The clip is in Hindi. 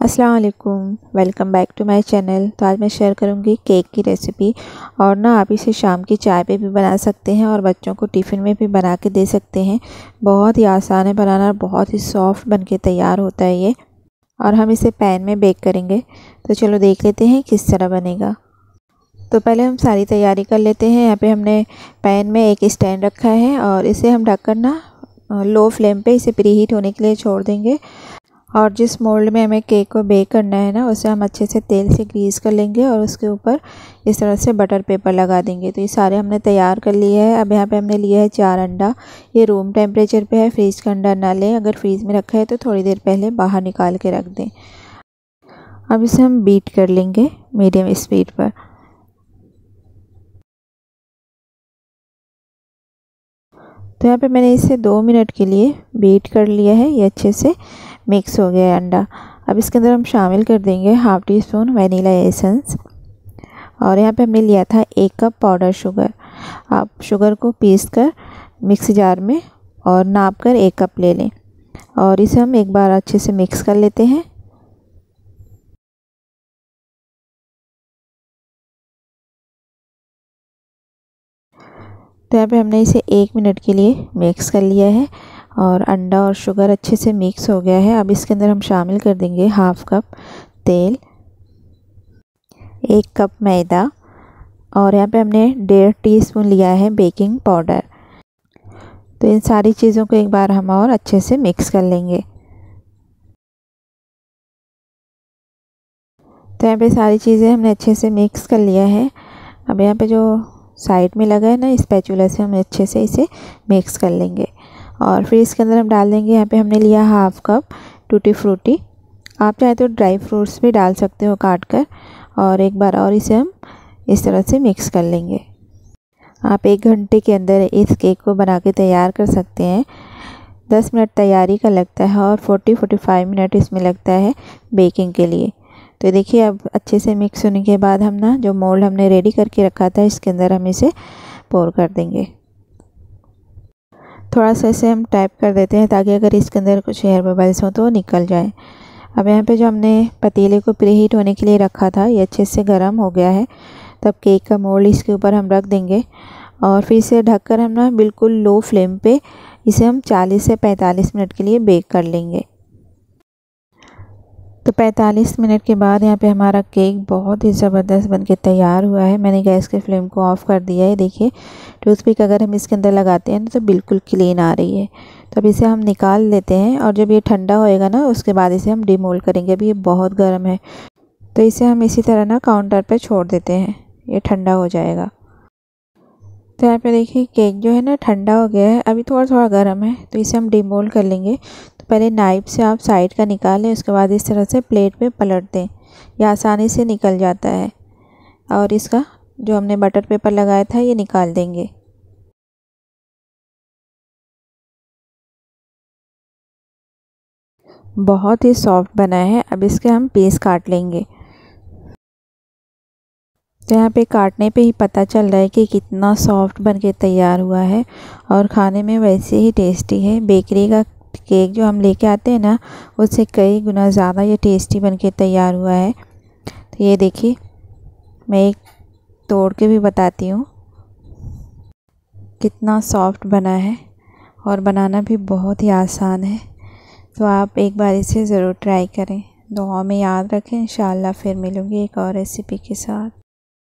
अस्सलाम वालेकुम, welcome back to my channel. तो आज मैं शेयर करूंगी केक की रेसिपी। और ना आप इसे शाम की चाय पे भी बना सकते हैं और बच्चों को टिफ़िन में भी बना के दे सकते हैं। बहुत ही आसान है बनाना, बहुत ही सॉफ्ट बनके तैयार होता है ये। और हम इसे पैन में बेक करेंगे। तो चलो देख लेते हैं किस तरह बनेगा। तो पहले हम सारी तैयारी कर लेते हैं। यहाँ पे हमने पैन में एक स्टैंड रखा है और इसे हम ढककर ना लो फ्लेम पे इसे प्री हीट होने के लिए छोड़ देंगे। और जिस मोल्ड में हमें केक को बेक करना है ना, उसे हम अच्छे से तेल से ग्रीस कर लेंगे और उसके ऊपर इस तरह से बटर पेपर लगा देंगे। तो ये सारे हमने तैयार कर लिए है। अब यहाँ पे हमने लिया है 4 अंडा। ये रूम टेम्परेचर पे है, फ्रीज का अंडा ना लें। अगर फ्रीज में रखा है तो थोड़ी देर पहले बाहर निकाल के रख दें। अब इसे हम बीट कर लेंगे मीडियम स्पीड पर। तो यहाँ पे मैंने इसे 2 मिनट के लिए बीट कर लिया है। ये अच्छे से मिक्स हो गया है अंडा। अब इसके अंदर हम शामिल कर देंगे half teaspoon vanilla essence. और यहाँ पे हमने लिया था 1 कप पाउडर शुगर। आप शुगर को पीस कर मिक्सी जार में और नाप कर 1 कप ले लें। और इसे हम एक बार अच्छे से मिक्स कर लेते हैं। तो यहाँ पे हमने इसे 1 मिनट के लिए मिक्स कर लिया है और अंडा और शुगर अच्छे से मिक्स हो गया है। अब इसके अंदर हम शामिल कर देंगे हाफ़ कप तेल, 1 कप मैदा और यहाँ पे हमने 1.5 टीस्पून लिया है बेकिंग पाउडर। तो इन सारी चीज़ों को एक बार हम और अच्छे से मिक्स कर लेंगे। तो यहाँ पे सारी चीज़ें हमने अच्छे से मिक्स कर लिया है। अब यहाँ पे जो साइड में लगा है ना, स्पैचुला से हम अच्छे से इसे मिक्स कर लेंगे। और फिर इसके अंदर हम डाल देंगे, यहाँ पे हमने लिया हाफ़ कप टूटी फ्रूटी। आप चाहे तो ड्राई फ्रूट्स भी डाल सकते हो काट कर। और एक बार और इसे हम इस तरह से मिक्स कर लेंगे। आप 1 घंटे के अंदर इस केक को बना के तैयार कर सकते हैं। 10 मिनट तैयारी का लगता है और 40-45 मिनट इसमें लगता है बेकिंग के लिए। तो देखिए अब अच्छे से मिक्स होने के बाद हम ना जो मोल्ड हमने रेडी करके रखा था, इसके अंदर हम इसे पोर कर देंगे। थोड़ा सा इसे हम टैप कर देते हैं ताकि अगर इसके अंदर कुछ एयर बबल्स हो तो निकल जाए। अब यहाँ पे जो हमने पतीले को प्री हीट होने के लिए रखा था, ये अच्छे से गर्म हो गया है। तब केक का मोल्ड इसके ऊपर हम रख देंगे और फिर इसे ढककर हम ना बिल्कुल लो फ्लेम पे इसे हम 40 से 45 मिनट के लिए बेक कर लेंगे। तो 45 मिनट के बाद यहाँ पे हमारा केक बहुत ही ज़बरदस्त बनके तैयार हुआ है। मैंने गैस के फ्लेम को ऑफ़ कर दिया है। देखिए टूथपिक अगर हम इसके अंदर लगाते हैं तो बिल्कुल क्लीन आ रही है। तो अब इसे हम निकाल लेते हैं और जब ये ठंडा होएगा ना, उसके बाद इसे हम डिमोल्ड करेंगे। अभी ये बहुत गर्म है, तो इसे हम इसी तरह ना काउंटर पर छोड़ देते हैं, ये ठंडा हो जाएगा। तो यहाँ पे देखिए केक जो है ना ठंडा हो गया है, अभी थोड़ा थोड़ा गर्म है। तो इसे हम डिमोल्ड कर लेंगे। तो पहले नाइफ से आप साइड का निकाल लें, उसके बाद इस तरह से प्लेट पे पलट दें। यह आसानी से निकल जाता है। और इसका जो हमने बटर पेपर लगाया था ये निकाल देंगे। बहुत ही सॉफ्ट बना है। अब इसके हम पीस काट लेंगे। तो यहाँ पे काटने पे ही पता चल रहा है कि कितना सॉफ्ट बनके तैयार हुआ है और खाने में वैसे ही टेस्टी है। बेकरी का केक जो हम लेके आते हैं ना, उससे कई गुना ज़्यादा ये टेस्टी बनके तैयार हुआ है। तो ये देखिए, मैं एक तोड़ के भी बताती हूँ कितना सॉफ्ट बना है और बनाना भी बहुत ही आसान है। तो आप एक बार इसे ज़रूर ट्राई करें। दुआ में याद रखें। इंशाअल्लाह फिर मिलूँगी एक और रेसिपी के साथ।